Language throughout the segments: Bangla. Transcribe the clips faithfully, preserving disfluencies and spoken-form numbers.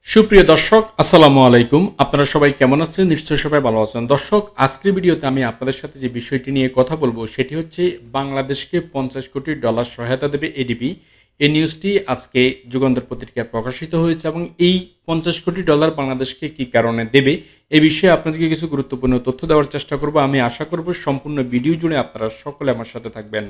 সুপ্রিয় দর্শক আসসালামু আলাইকুম। আপনারা সবাই কেমন আছেন? নিশ্চয়ই সবাই ভালো আছেন। দর্শক, আজকের ভিডিওতে আমি আপনাদের সাথে যে বিষয়টি নিয়ে কথা বলবো সেটি হচ্ছে বাংলাদেশকে পঞ্চাশ কোটি ডলার সহায়তা দেবে এডিবি। এই নিউজটি আজকে যুগান্তর পত্রিকায় প্রকাশিত হয়েছে এবং এই পঞ্চাশ কোটি ডলার বাংলাদেশকে কি কারণে দেবে এই বিষয়ে আপনাদেরকে কিছু গুরুত্বপূর্ণ তথ্য দেওয়ার চেষ্টা করব। আমি আশা করব সম্পূর্ণ ভিডিও জুড়ে আপনারা সকলে আমার সাথে থাকবেন।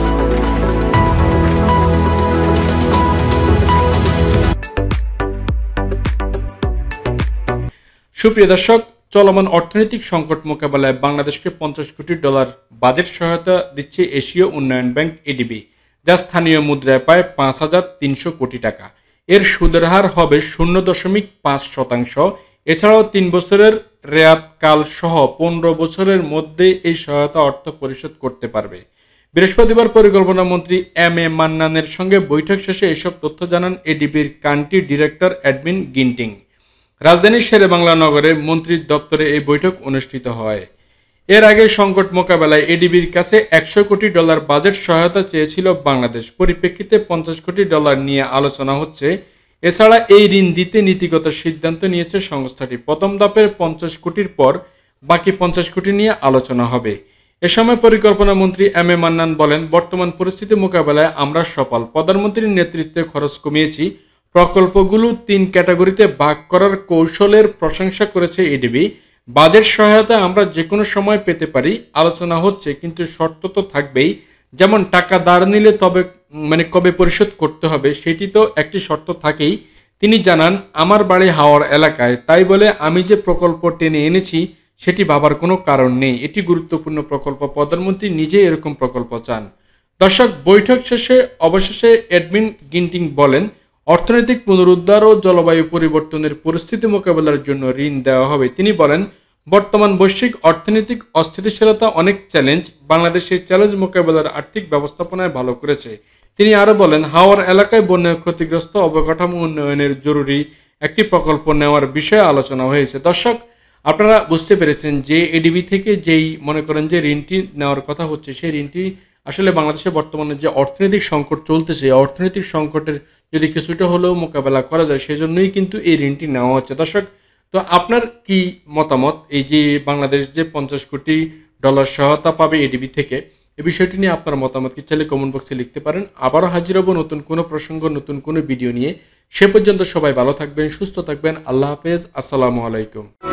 সুপ্রিয় দর্শক, চলমান অর্থনৈতিক সংকট মোকাবেলায় বাংলাদেশকে পঞ্চাশ কোটি ডলার বাজেট সহায়তা দিচ্ছে এশীয় উন্নয়ন ব্যাংক এডিবি, যা স্থানীয় মুদ্রায় প্রায় পাঁচ হাজার তিনশো কোটি টাকা। এর সুদের হার হবে শূন্য দশমিক পাঁচ শতাংশ। এছাড়াও তিন বছরের রেয়াতকাল সহ পনেরো বছরের মধ্যে এই সহায়তা অর্থ পরিশোধ করতে পারবে। বৃহস্পতিবার পরিকল্পনা মন্ত্রী এম এ মান্নানের সঙ্গে বৈঠক শেষে এসব তথ্য জানান এডিবির কান্ট্রি ডিরেক্টর অ্যাডমিন গিন্টিং। রাজধানীর শেরেবাংলা নগরে মন্ত্রীর দপ্তরে এই বৈঠক অনুষ্ঠিত হয়। এর আগে সংকট মোকাবেলায় এডিবির কাছে একশো কোটি ডলার বাজেট সহায়তা চেয়েছিল বাংলাদেশ। পরিপ্রেক্ষিতে পঞ্চাশ কোটি ডলার নিয়ে আলোচনা হচ্ছে। এছাড়া এই ঋণ দিতে নীতিগত সিদ্ধান্ত নিয়েছে সংস্থাটি। প্রথম ধাপের পঞ্চাশ কোটির পর বাকি পঞ্চাশ কোটি নিয়ে আলোচনা হবে। এ সময় পরিকল্পনা মন্ত্রী এম এ মান্নান বলেন, বর্তমান পরিস্থিতি মোকাবেলায় আমরা সফল। প্রধানমন্ত্রীর নেতৃত্বে খরচ কমিয়েছি। প্রকল্পগুলো তিন ক্যাটাগরিতে ভাগ করার কৌশলের প্রশংসা করেছে এডিবি। বাজেট সহায়তা আমরা যে কোনো সময় পেতে পারি, আলোচনা হচ্ছে, কিন্তু শর্ত তো থাকবেই। যেমন টাকা ধার নিলে তবে মানে কবে পরিশোধ করতে হবে সেটি তো একটি শর্ত থাকেই। তিনি জানান, আমার বাড়ি হাওড় এলাকায়, তাই বলে আমি যে প্রকল্প টেনে এনেছি সেটি ভাবার কোনো কারণ নেই। এটি গুরুত্বপূর্ণ প্রকল্প, প্রধানমন্ত্রী নিজে এরকম প্রকল্প চান। দর্শক, বৈঠক শেষে অবশেষে অ্যাডমিন গিন্টিং বলেন, অর্থনৈতিক পুনরুদ্ধার ও জলবায়ু পরিবর্তনের পরিস্থিতি মোকাবেলার জন্য ঋণ দেওয়া হবে। তিনি বলেন, বর্তমান বৈশ্বিক অর্থনৈতিক অস্থিতিশীলতা অনেক চ্যালেঞ্জ। বাংলাদেশের চ্যালেঞ্জ মোকাবেলার আর্থিক ব্যবস্থাপনায় ভালো করেছে। তিনি আরও বলেন, হাওড় এলাকায় বন্যা ক্ষতিগ্রস্ত অবকাঠামো উন্নয়নের জরুরি একটি প্রকল্প নেওয়ার বিষয়ে আলোচনা হয়েছে। দর্শক, আপনারা বুঝতে পেরেছেন যে এডিবি থেকে যেই মনে করেন যে ঋণটি নেওয়ার কথা হচ্ছে, সেই ঋণটি আসলে বাংলাদেশে বর্তমানে যে অর্থনৈতিক সংকট চলতেছে, অর্থনৈতিক সংকটের যদি কিছুটা হলেও মোকাবেলা করা যায় সেজন্যই কিন্তু এই ঋণটি নেওয়া হচ্ছে। দর্শক, তো আপনার কি মতামত এই যে বাংলাদেশ যে পঞ্চাশ কোটি ডলার সহায়তা পাবে এডিবি থেকে, এই বিষয়টি নিয়ে আপনার মতামত কি চাইলে কমেন্ট বক্সে লিখতে পারেন। আবারও হাজির হব নতুন কোনো প্রসঙ্গ, নতুন কোনো ভিডিও নিয়ে। সে পর্যন্ত সবাই ভালো থাকবেন, সুস্থ থাকবেন। আল্লাহ হাফেজ, আসসালামু আলাইকুম।